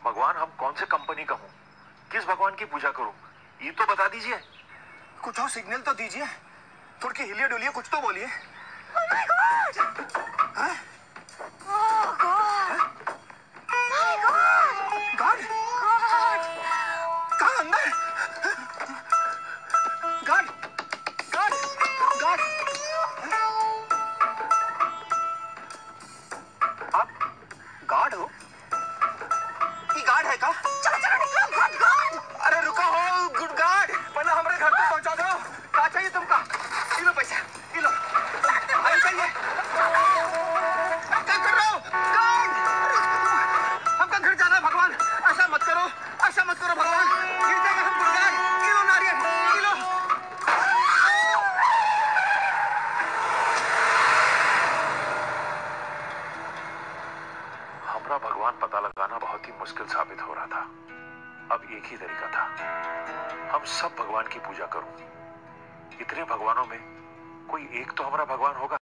भगवान हम कौन से कंपनी का हूँ, किस भगवान की पूजा करूँ, ये तो बता दीजिए। कुछ और सिग्नल तो दीजिए, थोड़ी की हिलिए डुलिए, कुछ तो बोलिए। Oh my God! हाँ? Oh God! My God! Guard? God! कहाँ अंदर? गार्ड? गार्ड? गार्ड? आप गार्ड हो? ये गार्ड है का? चलो चलो निकलो, गुड गॉड! अरे रुका हो गुड गार्ड, पहले हमारे घर पे पहुंचा दो। क्या चाहिए तुमका? ये लो पैसा, ये लो। अरे चाहिए। क्या कर रहे हो? गार्ड! हमका घर जाना है भगवान, ऐसा मत करो, ऐसा मत करो भगवान, गिर जाएगा हम गुड गार्ड। ये लो नारियल, ये लो। हमारा भगवान पता लगाना बहुत ही मुश्किल साबित हो रहा था। अब एक ही तरीका था, हम सब भगवान की पूजा करूं। इतने भगवानों में कोई एक तो हमारा भगवान होगा।